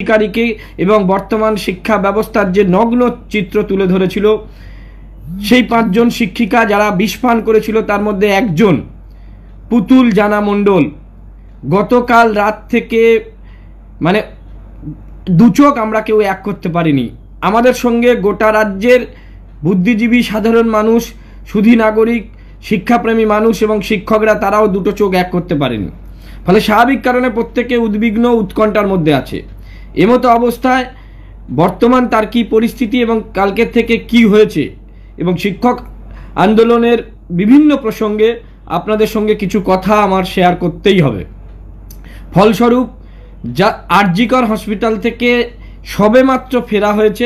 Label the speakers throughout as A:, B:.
A: अधिकारिके এবং বর্তমান শিক্ষা ব্যবস্থার যে নগ্ন চিত্র তুলে ধরেছিল সেই পাঁচজন শিক্ষিকা যারা বিষপান করেছিল তার মধ্যে একজন পুতুল জানা মণ্ডল গতকাল রাত থেকে মানে দুচোখ আমরা কেউ এক করতে পারিনি। আমাদের সঙ্গে গোটা রাজ্যের বুদ্ধিজীবী সাধারণ মানুষ, সুধী নাগরিক, শিক্ষাপ্রেমী মানুষ এবং শিক্ষকরা তারাও দুটো চোখ এক করতে পারেনি। ফলে স্বাভাবিক কারণে প্রত্যেকে উদ্বিগ্ন উৎকণ্ঠার মধ্যে আছে। এমতো অবস্থায় বর্তমান তার কী পরিস্থিতি এবং কালকের থেকে কি হয়েছে এবং শিক্ষক আন্দোলনের বিভিন্ন প্রসঙ্গে আপনাদের সঙ্গে কিছু কথা আমার শেয়ার করতেই হবে। ফলস্বরূপ যা আরজিকর হসপিটাল থেকে সবেমাত্র ফেরা হয়েছে,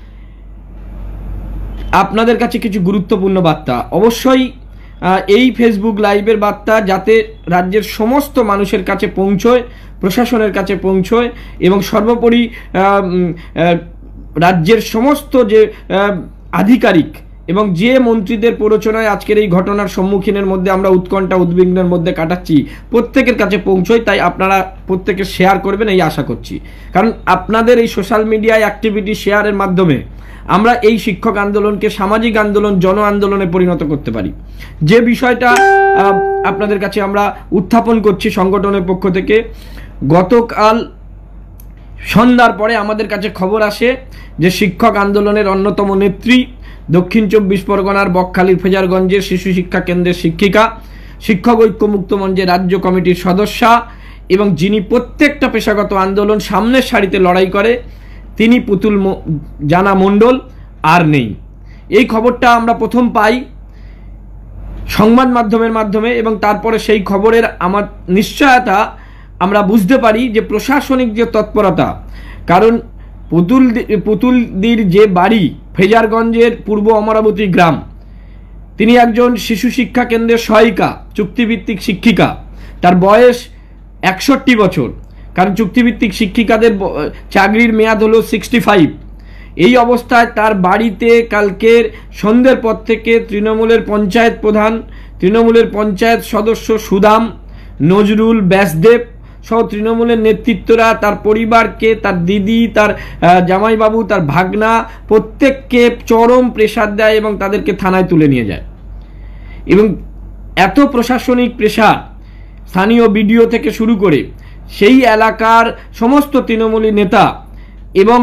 A: আপনাদের কাছে কিছু গুরুত্বপূর্ণ বার্তা। অবশ্যই এই ফেসবুক লাইভের বার্তা যাতে রাজ্যের সমস্ত মানুষের কাছে পৌঁছয়, প্রশাসনের কাছে পৌঁছয় এবং সর্বোপরি রাজ্যের সমস্ত যে আধিকারিক এবং যে মন্ত্রীদের প্ররোচনায় আজকের এই ঘটনার সম্মুখীনের মধ্যে আমরা উৎকণ্ঠা উদ্বিগ্নের মধ্যে কাটাচ্ছি প্রত্যেকের কাছে পৌঁছয়। তাই আপনারা প্রত্যেকে শেয়ার করবেন এই আশা করছি, কারণ আপনাদের এই সোশ্যাল মিডিয়ায় অ্যাক্টিভিটি শেয়ারের মাধ্যমে আমরা এই শিক্ষক আন্দোলনকে সামাজিক আন্দোলন, জন আন্দোলনে পরিণত করতে পারি। যে বিষয়টা আপনাদের কাছে আমরা উত্থাপন করছি সংগঠনের পক্ষ থেকে, গতকাল সন্ধ্যার পরে আমাদের কাছে খবর আসে যে শিক্ষক আন্দোলনের অন্যতম নেত্রী, দক্ষিণ 24 পরগনার বকখালির ফেজারগঞ্জের শিশু শিক্ষা কেন্দ্রের শিক্ষিকা, শিক্ষক ঐক্য মুক্ত মঞ্চের রাজ্য কমিটির সদস্যা এবং যিনি প্রত্যেকটা পেশাগত আন্দোলন সামনের সারিতে লড়াই করে, তিনি পুতুল জানা মণ্ডল আর নেই। এই খবরটা আমরা প্রথম পাই সংবাদ মাধ্যমের মাধ্যমে এবং তারপরে সেই খবরের আমার নিশ্চয়তা আমরা বুঝতে পারি যে প্রশাসনিক যে তৎপরতা, কারণ পুতুলদির যে বাড়ি ফেজারগঞ্জের পূর্ব অমরাবতী গ্রাম, তিনি একজন শিশু শিক্ষা কেন্দ্রের সহায়িকা, চুক্তিভিত্তিক শিক্ষিকা, তার বয়স 61 বছর, কারণ চুক্তিভিত্তিক শিক্ষিকাদের চাকরির মেয়াদ হলো 65। এই অবস্থায় তার বাড়িতে কালকের সন্ধ্যের পর থেকে তৃণমূলের পঞ্চায়েত প্রধান, তৃণমূলের পঞ্চায়েত সদস্য সুদাম, নজরুল, ব্যাসদেব সহ তৃণমূলের নেতৃত্বরা তার পরিবারকে, তার দিদি, তার জামাইবাবু, তার ভাগনা প্রত্যেককে চরম প্রেসার দেয় এবং তাদেরকে থানায় তুলে নিয়ে যায়। এবং এত প্রশাসনিক প্রেসার, স্থানীয় বিডিও থেকে শুরু করে সেই এলাকার সমস্ত তৃণমূলী নেতা এবং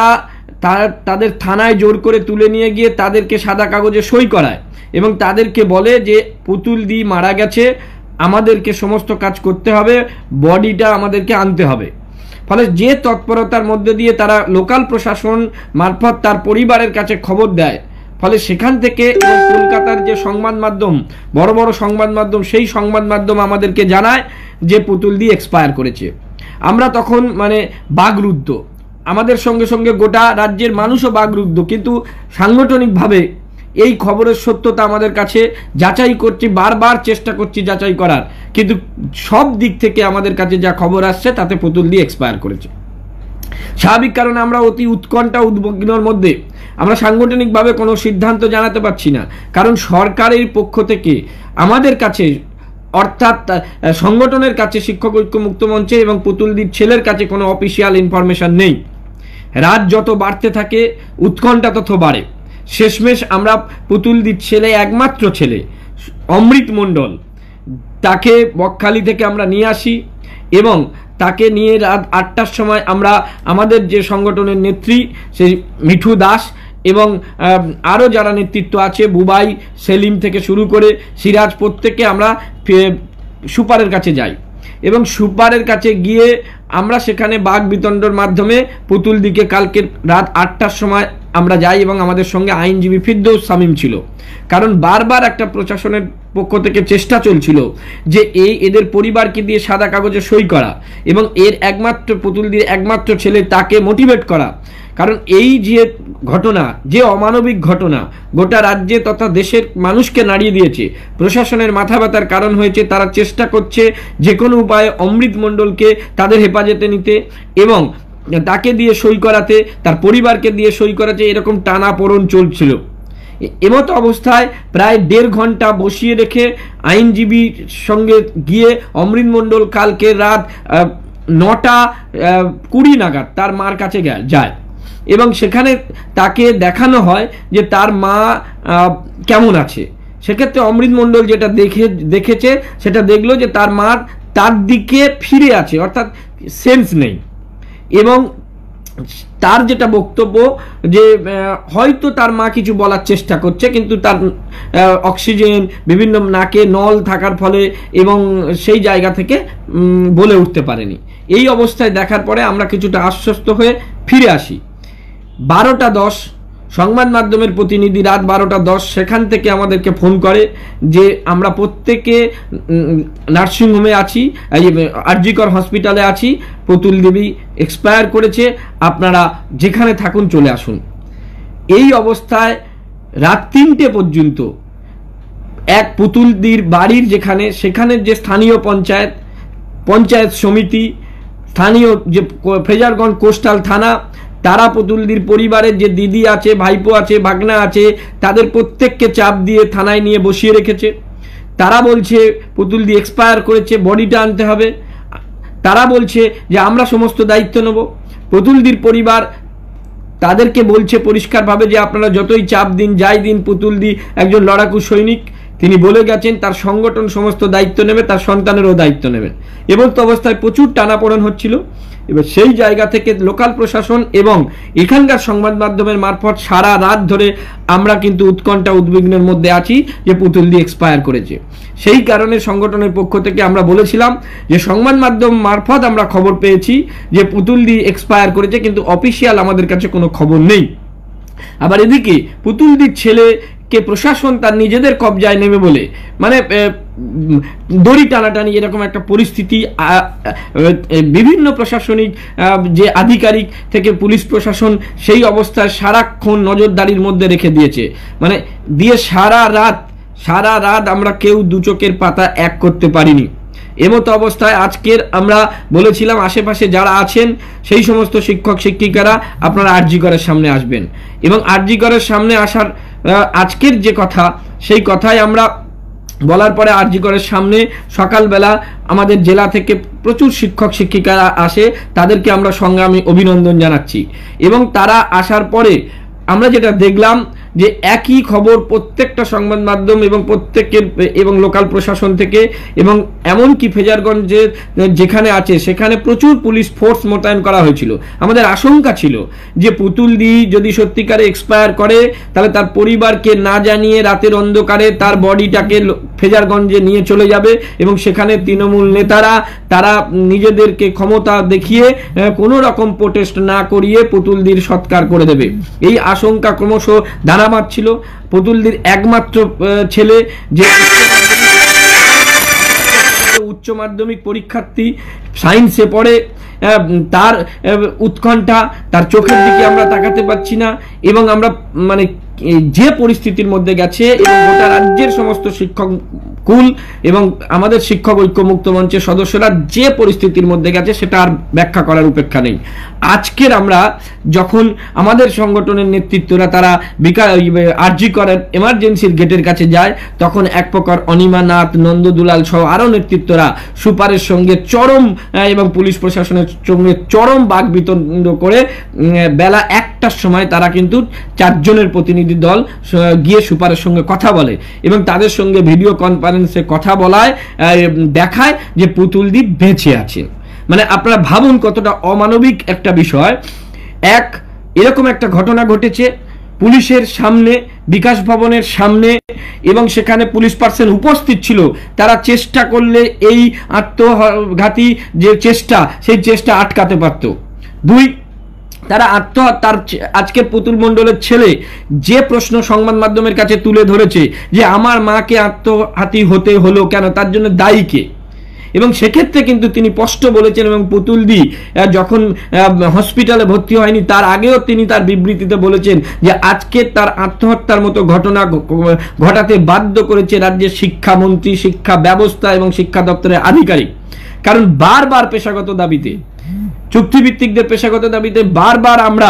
A: তাদের থানায় জোর করে তুলে নিয়ে গিয়ে তাদেরকে সাদা কাগজে সই করায় এবং তাদেরকে বলে যে পুতুল দি মারা গেছে, আমাদেরকে সমস্ত কাজ করতে হবে, বডিটা আমাদেরকে আনতে হবে। ফলে যে তৎপরতার মধ্যে দিয়ে তারা লোকাল প্রশাসন মারফত তার পরিবারের কাছে খবর দেয়, ফলে সেখান থেকে কলকাতার যে সংবাদ মাধ্যম, বড় বড় সংবাদ মাধ্যম, সেই সংবাদ মাধ্যম আমাদেরকে জানায় যে পুতুল দি এক্সপায়ার করেছে। আমরা তখন মানে বাগরুদ্ধ, আমাদের সঙ্গে সঙ্গে গোটা রাজ্যের মানুষও বাগরুদ্ধ, কিন্তু সাংগঠনিকভাবে এই খবরের সত্যতা আমাদের কাছে যাচাই করছি, বারবার চেষ্টা করছি যাচাই করার, কিন্তু সব দিক থেকে আমাদের কাছে যা খবর আসছে তাতে পুতুল দি এক্সপায়ার করেছে। স্বাভাবিক কারণে আমরা অতি উৎকণ্ঠা উদ্বিগ্নর মধ্যে, আমরা সাংগঠনিকভাবে কোনো সিদ্ধান্ত জানাতে পারছি না, কারণ সরকারের পক্ষ থেকে আমাদের কাছে, অর্থাৎ সংগঠনের কাছে, শিক্ষক ঐক্য মুক্ত মঞ্চে এবং পুতুলদির ছেলের কাছে কোনো অফিসিয়াল ইনফরমেশন নেই। রাত যত বাড়তে থাকে উৎকণ্ঠা তত বাড়ে। শেষমেশ আমরা পুতুলদির ছেলে, একমাত্র ছেলে অমৃত মণ্ডল, তাকে বকখালি থেকে আমরা নিয়ে আসি এবং তাকে নিয়ে রাত 8টার সময় আমরা আমাদের যে সংগঠনের নেত্রী সেই মিঠু দাস এবং আরও যারা নেতৃত্ব আছে, বুবাই, সেলিম থেকে শুরু করে সিরাজ, প্রত্যেককে আমরা সুপারের কাছে যাই এবং সুপারের কাছে গিয়ে আমরা সেখানে বাক বিতণ্ডর মাধ্যমে পুতুলদিকে কালকে রাত 8টার সময় আমরা যাই এবং আমাদের সঙ্গে আইনজীবী ফিরদৌস শামীম ছিল। কারণ বারবার একটা প্রশাসনের পক্ষ থেকে চেষ্টা চলছিল যে এদের পরিবারকে দিয়ে সাদা কাগজে সই করা এবং এর একমাত্র পুতুলদির একমাত্র ছেলে তাকে মোটিভেট করা, কারণ এই যে ঘটনা, যে অমানবিক ঘটনা গোটা রাজ্যে তথা দেশের মানুষকে নাড়িয়ে দিয়েছে, প্রশাসনের মাথা ব্যথার কারণ হয়েছে। তারা চেষ্টা করছে যে কোনো উপায়ে অমৃত মণ্ডলকে তাদের হেফাজতে নিতে এবং তাকে দিয়ে সই করাতে, তার পরিবারকে দিয়ে সই করাতে, এরকম টানাপোড়েন চলছিল। এমতো অবস্থায় প্রায় 1.5 ঘন্টা বসিয়ে রেখে আইনজীবীর সঙ্গে গিয়ে অমৃত মণ্ডল কালকে রাত 9:20 নাগাদ তার মার কাছে যায় এবং সেখানে তাকে দেখানো হয় যে তার মা কেমন আছে। সেক্ষেত্রে অমৃত মণ্ডল যেটা দেখেছে সেটা দেখলো যে তার মা তার দিকে ফিরে আছে, অর্থাৎ সেন্স নেই। এবং তার যেটা বক্তব্য যে হয়তো তার মা কিছু বলার চেষ্টা করছে, কিন্তু তার অক্সিজেন বিভিন্ন নাকে নল থাকার ফলে এবং সেই জায়গা থেকে বলে উঠতে পারেনি। এই অবস্থায় দেখার পরে আমরা কিছুটা আশ্বস্ত হয়ে ফিরে আসি। 12:10 সংবাদ মাধ্যমের প্রতিনিধি, রাত 12:10 সেখান থেকে আমাদেরকে ফোন করে যে আমরা প্রত্যেকে নার্সিংহোমে আছি, আরজিকর হসপিটালে আছি, পুতুল দেবী এক্সপায়ার করেছে, আপনারা যেখানে থাকুন চলে আসুন। এই অবস্থায় রাত 3টে পর্যন্ত এক পুতুলদির বাড়ির সেখানে যে স্থানীয় পঞ্চায়েত সমিতি, স্থানীয় যে ফ্রেজারগঞ্জ কোস্টাল থানা, তারা পুতুলদির পরিবারের যে দিদি আছে, ভাইপো আছে, ভাগনা আছে, তাদের প্রত্যেককে চাপ দিয়ে থানায় নিয়ে বসিয়ে রেখেছে। তারা বলছে পুতুলদি এক্সপায়ার করেছে, বডিটা আনতে হবে। তারা বলছে যে আমরা সমস্ত দায়িত্ব নেব। পুতুলদির পরিবার তাদেরকে বলছে পরিষ্কারভাবে যে আপনারা যতই চাপ দিন, যাই দিন, পুতুলদি একজন লড়াকু সৈনিক, তিনি বলে গেছেন তার সংগঠন সমস্ত দায়িত্ব নেবে, তার সন্তানেরও দায়িত্ব নেবেন। এবং তো অবস্থায় প্রচুর টানাপোড়েন হচ্ছিল। এবার সেই জায়গা থেকে লোকাল প্রশাসন এবং এখানকার সংবাদ মাধ্যমের মারফত সারা রাত ধরে আমরা কিন্তু উৎকণ্ঠা উদ্বিগ্নের মধ্যে আছি যে পুতুলদি এক্সপায়ার করেছে। সেই কারণে সংগঠনের পক্ষ থেকে আমরা বলেছিলাম যে সংবাদ মাধ্যম মারফত আমরা খবর পেয়েছি যে পুতুলদি এক্সপায়ার করেছে, কিন্তু অফিসিয়াল আমাদের কাছে কোনো খবর নেই। আবার এদিকে পুতুলদির ছেলেকে প্রশাসন তার নিজেদের কবজায় নেবে বলে মানে দড়ি টানাটানি এরকম একটা পরিস্থিতি বিভিন্ন প্রশাসনিক যে আধিকারিক থেকে পুলিশ প্রশাসন সেই অবস্থায় সারাক্ষণ নজরদারির মধ্যে রেখে দিয়েছে। মানে সারা রাত আমরা কেউ দু চোখের পাতা এক করতে পারিনি। এমতো অবস্থায় আজকের আমরা বলেছিলাম আশেপাশে যারা আছেন সেই সমস্ত শিক্ষক শিক্ষিকারা আপনারা আরজিকরের সামনে আসবেন, এবং আরজিকরের সামনে আসার আজকের যে কথা সেই কথাই আমরা বলার পরে আরজিকরের সামনে সকালবেলা আমাদের জেলা থেকে প্রচুর শিক্ষক শিক্ষিকারা আসে, তাদেরকে আমরা সংগ্রামী অভিনন্দন জানাচ্ছি। এবং তারা আসার পরে আমরা যেটা দেখলাম যে একই খবর প্রত্যেকটা সংবাদ মাধ্যম এবং প্রত্যেকের এবং লোকাল প্রশাসন থেকে, এবং এমনকি ফ্রেজারগঞ্জে যেখানে আছে সেখানে প্রচুর পুলিশ ফোর্স মোতায়েন করা হয়েছিল। আমাদের আশঙ্কা ছিল যে পুতুলদি যদি সত্যিকারে এক্সপায়ার করে তাহলে তার পরিবারকে না জানিয়ে রাতের অন্ধকারে তার বডিটাকে ফ্রেজারগঞ্জে নিয়ে চলে যাবে এবং সেখানে তৃণমূল নেতারা তারা নিজেদেরকে ক্ষমতা দেখিয়ে কোনো রকম প্রোটেস্ট না করিয়ে পুতুলদির সৎকার করে দেবে। এই আশঙ্কা ক্রমশ দানা ছিল। পুতুলদির একমাত্র ছেলে যে উচ্চ মাধ্যমিক পরীক্ষার্থী, সায়েন্সে পড়ে, তার উৎকণ্ঠা, তার চোখের দিকে আমরা তাকাতে পারছি না। এবং আমরা মানে যে পরিস্থিতির মধ্যে গেছে এবং গোটা রাজ্যের সমস্ত শিক্ষক কুল এবং আমাদের শিক্ষক ঐক্য মুক্ত মঞ্চের সদস্যরা যে পরিস্থিতির মধ্যে গেছে সেটা আর ব্যাখ্যা করার উপেক্ষা নেই। আজকের আমরা যখন আমাদের সংগঠনের নেতৃত্বরা তারা আরজিকরের এমার্জেন্সির গেটের কাছে যায়, তখন এক প্রকার অনিমা নাথ, নন্দদুলাল সহ আরও নেতৃত্বরা সুপারের সঙ্গে চরম এবং পুলিশ প্রশাসনের সঙ্গে চরম বাকবিতণ্ড করে বেলা 1টার সময় তারা কিন্তু 4 জনের প্রতিনিধি দল গিয়ে সুপারের সঙ্গে কথা বলে এবং তাদের সঙ্গে ভিডিও কনফারেন্সে কথা বলায় দেখায় যে পুতুলদি বেঁচে আছে। মানে আপনারা ভাবুন কতটা অমানবিক একটা বিষয়। এরকম একটা ঘটনা ঘটেছে পুলিশের সামনে, বিকাশ ভবনের সামনে, এবং সেখানে পুলিশ পার্সন উপস্থিত ছিল। তারা চেষ্টা করলে এই আত্মঘাতী যে চেষ্টা সেই চেষ্টা আটকাতে পারত। 2, তারা আত্মহত্যার আজকে পুতুল মণ্ডলের ছেলে যে প্রশ্ন সংবাদ মাধ্যমের কাছে তুলে ধরেছে যে আমার মাকে আত্মঘাতী হতে হলো কেন, তার জন্য দায়ী কে? এবং সেক্ষেত্রে কিন্তু তিনি স্পষ্ট বলেছেন, এবং পুতুলদি যখন হসপিটালে ভর্তি হয়নি তার আগেও তিনি তার বিবৃতিতে বলেছেন যে আজকে তার আত্মহত্যার মতো ঘটনা ঘটাতে বাধ্য করেছে রাজ্যের শিক্ষামন্ত্রী, শিক্ষা ব্যবস্থা এবং শিক্ষা দপ্তরের আধিকারিক। কারণ বারবার পেশাগত দাবিতে, চুক্তিভিত্তিকদের পেশাগত দাবিতে বারবার আমরা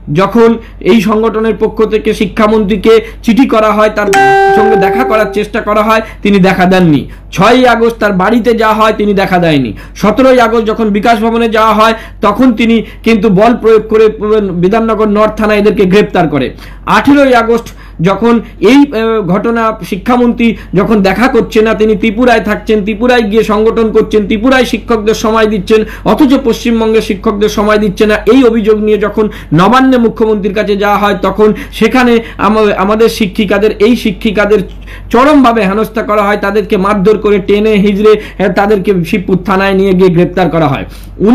A: যখন এই সংগঠনের পক্ষ থেকে শিক্ষামন্ত্রীকে চিঠি করা হয়, তার সঙ্গে দেখা করার চেষ্টা করা হয়, তিনি দেখা দেননি। 6ই আগস্ট তার বাড়িতে যাওয়া হয়, তিনি দেখা দেয়নি। 17ই আগস্ট যখন বিকাশ ভবনে যাওয়া হয় তখন তিনি কিন্তু বল প্রয়োগ করে বিধাননগর নর্থ থানা এদেরকে গ্রেপ্তার করে। 18ই আগস্ট যখন এই ঘটনা শিক্ষামন্ত্রী যখন দেখা করছে না, তিনি ত্রিপুরায় থাকছেন, ত্রিপুরায় গিয়ে সংগঠন করছেন, ত্রিপুরায় শিক্ষকদের সময় দিচ্ছেন, অথচ পশ্চিমবঙ্গের শিক্ষকদের সময় দিচ্ছে না, এই অভিযোগ নিয়ে যখন নবান্নে মুখ্যমন্ত্রীর কাছে যাওয়া হয় তখন সেখানে আমাদের শিক্ষিকাদের চরমভাবে হেনস্থা করা হয়, তাদেরকে মারধর করে টেনে হিজড়ে তাদেরকে শিবপুর থানায় নিয়ে গিয়ে গ্রেপ্তার করা হয়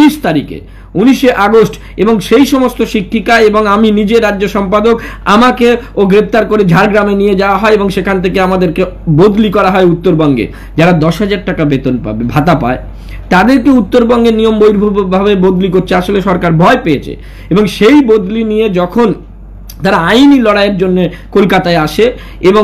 A: 19 আগস্ট। এবং সেই সমস্ত শিক্ষিকা এবং আমি নিজে রাজ্য সম্পাদক, আমাকে ও গ্রেপ্তার করে ঝাড়গ্রামে নিয়ে যাওয়া হয় এবং সেখান থেকে আমাদেরকে বদলি করা হয় উত্তরবঙ্গে। যারা 10,000 টাকা বেতন পাবে, ভাতা পায়, তাদেরকে উত্তরবঙ্গের নিয়ম বহির্ভূতভাবে বদলি করছে। আসলে সরকার ভয় পেয়েছে এবং সেই বদলি নিয়ে যখন তারা আইনি লড়াইয়ের জন্য কলকাতায় আসে এবং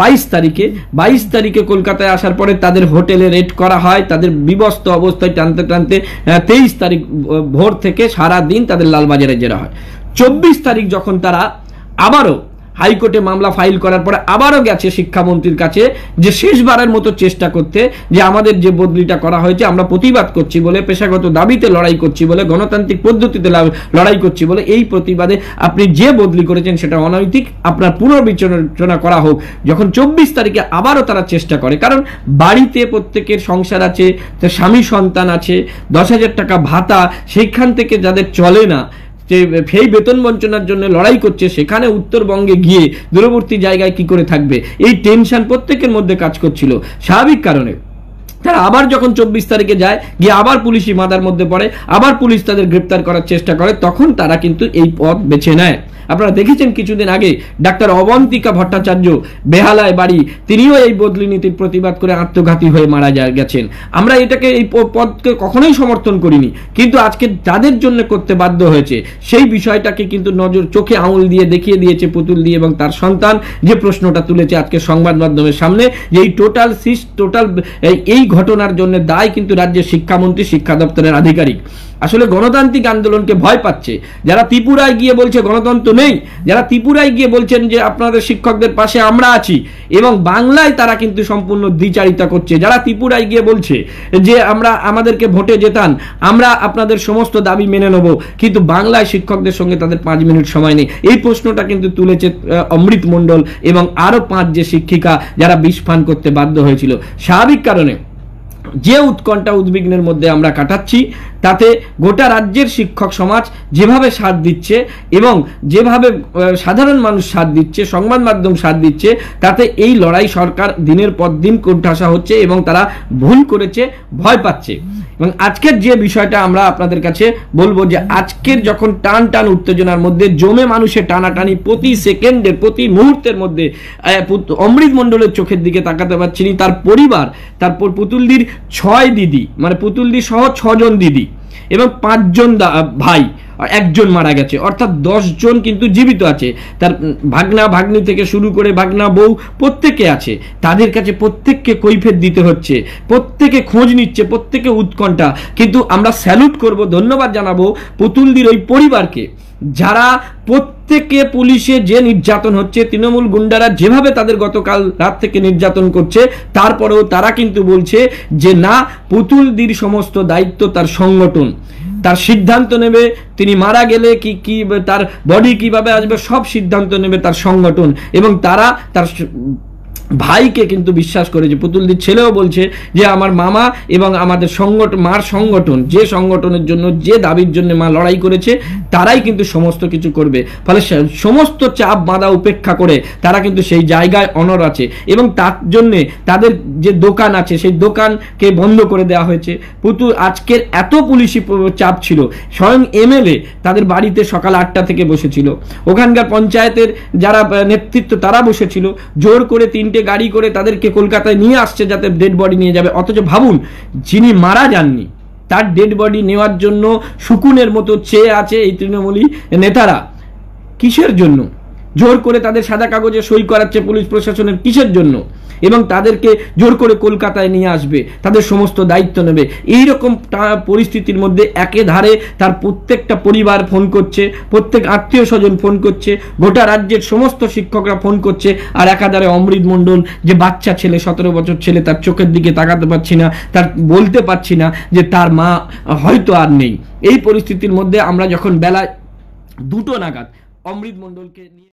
A: 22 তারিখে কলকাতায় আসার পরে তাদের হোটেলে রেড করা হয়, তাদের বিবস্ত অবস্থায় টানতে 23 তারিখ ভোর থেকে সারা দিন তাদের লালবাজারে জেরা হয়। 24 তারিখ যখন তারা আবারও হাইকোর্টে মামলা ফাইল করার পরে আবারও গেছে শিক্ষামন্ত্রীর কাছে যে শেষবারের মতো চেষ্টা করতে, যে আমাদের যে বদলিটা করা হয়েছে আমরা প্রতিবাদ করছি বলে, পেশাগত দাবিতে লড়াই করছি বলে, গণতান্ত্রিক পদ্ধতিতে লড়াই করছি বলে, এই প্রতিবাদে আপনি যে বদলি করেছেন সেটা অনৈতিক, আপনার পুনর্বিবেচনা করা হোক। যখন 24 তারিখে আবারও তারা চেষ্টা করে, কারণ বাড়িতে প্রত্যেকের সংসার আছে, স্বামী সন্তান আছে, 10,000 টাকা ভাতা, সেইখান থেকে যাদের চলে না, সেই বেতন বঞ্চনার জন্য লড়াই করছে, সেখানে উত্তরবঙ্গে গিয়ে দূরবর্তী জায়গায় কি করে থাকবে, এই টেনশন প্রত্যেকের মধ্যে কাজ করছিল। স্বাভাবিক কারণে তারা আবার যখন 24 তারিখে যায়, গিয়ে আবার পুলিশি মাদার মধ্যে পড়ে, আবার পুলিশ তাদের গ্রেপ্তার করার চেষ্টা করে, তখন তারা কিন্তু এই পথ বেছে নেয়। আপনারা দেখেছেন কিছুদিন আগে ডাক্তার অবন্তিকা ভট্টাচার্য, বেহালায় বাড়ি, তিনিও এই বদলি নীতির প্রতিবাদ করে আত্মঘাতী হয়ে মারা গেছেন। আমরা এটাকে, এই পদকে কখনোই সমর্থন করিনি, কিন্তু আজকে যাদের জন্য করতে বাধ্য হয়েছে সেই বিষয়টাকে কিন্তু চোখে আঙুল দিয়ে দেখিয়ে দিয়েছে পুতুল দিয়ে এবং তার সন্তান, যে প্রশ্নটা তুলেছে আজকে সংবাদ মাধ্যমের সামনে, যে এই টোটাল এই ঘটনার জন্য দায় কিন্তু রাজ্যের শিক্ষামন্ত্রী, শিক্ষা দপ্তরের আধিকারিক। আসলে গণতান্ত্রিক আন্দোলনকে ভয় পাচ্ছে। যারা ত্রিপুরায় গিয়ে বলছে গণতন্ত্র নেই, যারা ত্রিপুরায় গিয়ে বলছেন যে আপনাদের শিক্ষকদের পাশে আমরা আছি, এবং বাংলায় তারা কিন্তু সম্পূর্ণ দ্বিচারিতা করছে, যারা ত্রিপুরায় গিয়ে বলছে যে আমাদেরকে ভোটে জেতান, আমরা আপনাদের সমস্ত দাবি মেনে নেব, কিন্তু বাংলায় শিক্ষকদের সঙ্গে তাদের 5 মিনিট সময় নেই। এই প্রশ্নটা কিন্তু তুলেছে অমৃত মণ্ডল এবং আরো 5 যে শিক্ষিকা যারা বিষ পান করতে বাধ্য হয়েছিল। স্বাভাবিক কারণে যে উৎকণ্ঠা উদ্বিগ্নের মধ্যে আমরা কাটাচ্ছি, তাতে গোটা রাজ্যের শিক্ষক সমাজ যেভাবে সাথ দিচ্ছে এবং যেভাবে সাধারণ মানুষ সাথ দিচ্ছে, সংবাদ মাধ্যম সাথ দিচ্ছে, তাতে এই লড়াই সরকার দিনের পর দিন কোণঠাসা হচ্ছে এবং তারা ভুল করেছে, ভয় পাচ্ছে। এবং আজকের যে বিষয়টা আমরা আপনাদের কাছে বলবো, যে আজকের যখন টান উত্তেজনার মধ্যে জমে মানুষের টানাটানি, প্রতি সেকেন্ডে প্রতি মুহূর্তের মধ্যে অমৃত মণ্ডলের চোখের দিকে তাকাতে পারছিনি, তার পরিবার, তারপর পুতুলদির 6 দিদি, মানে পুতুলদি সহ 6 জন দিদি এবং 5 জন ভাই, একজন মারা গেছে, অর্থাৎ 10 জন কিন্তু জীবিত আছে। তার ভাগনা ভাগ্নি থেকে শুরু করে ভাগনা বউ প্রত্যেকে আছে, তাদের কাছে প্রত্যেককে কৈফিয়ত দিতে হচ্ছে, প্রত্যেকে খোঁজ নিচ্ছে, প্রত্যেকে উৎকণ্ঠা। কিন্তু আমরা স্যালুট করব, ধন্যবাদ জানাবো পুতুলদির ওই পরিবারকে, যারা প্রত্যেকে পুলিশে যে নির্যাতন হচ্ছে, তৃণমূল গুন্ডারা যেভাবে তাদের গতকাল রাত থেকে নির্যাতন করছে, তারপরেও তারা কিন্তু বলছে যে না, পুতুলদির সমস্ত দায়িত্ব তার সংগঠন, তার সিদ্ধান্ত নেবে, তিনি মারা গেলে কি তার বডি কিভাবে আসবে, সব সিদ্ধান্ত নেবে তার সংগঠন। এবং তারা তার ভাইকে কিন্তু বিশ্বাস করেছে। পুতুলদির ছেলেও বলছে যে আমার মামা এবং আমাদের মার সংগঠন, যে সংগঠনের জন্য, যে দাবির জন্য মা লড়াই করেছে, তারাই কিন্তু সমস্ত কিছু করবে। ফলে সমস্ত চাপ বাধা উপেক্ষা করে তারা কিন্তু সেই জায়গায় অনড় আছে এবং তার জন্যে তাদের যে দোকান আছে সেই দোকানকে বন্ধ করে দেওয়া হয়েছে। আজকের এত পুলিশি চাপ ছিল, স্বয়ং এমএলএ তাদের বাড়িতে সকাল 8টা থেকে বসেছিল, ওখানকার পঞ্চায়েতের যারা নেতৃত্ব তারা বসেছিল, জোর করে 3টে গাড়ি করে তাদেরকে কলকাতায় নিয়ে আসছে যাতে ডেড বডি নিয়ে যাবে। অথচ ভাবুন, যিনি মারা যাননি তার ডেড বডি নেওয়ার জন্য শুকুনের মতো চেয়ে আছে এই তৃণমূলী নেতারা। কিসের জন্য? জোর করে তাদের সাদা কাগজে সই করাচ্ছে পুলিশ প্রশাসনের কিসের জন্য, এবং তাদেরকে জোর করে কলকাতায় নিয়ে আসবে, তাদের সমস্ত দায়িত্ব নেবে। এই রকম পরিস্থিতির মধ্যে একে ধারে তার প্রত্যেকটা পরিবার ফোন করছে, প্রত্যেক আত্মীয় স্বজন ফোন করছে, গোটা রাজ্যের সমস্ত শিক্ষকরা ফোন করছে, আর একাধারে অমৃত মণ্ডল যে বাচ্চা ছেলে, 17 বছর ছেলে, তার চোখের দিকে তাকাতে পারছি না, তার বলতে পারছি না যে তার মা হয়তো আর নেই। এই পরিস্থিতির মধ্যে আমরা যখন বেলা 2টো নাগাদ অমৃত মণ্ডলকে নিয়ে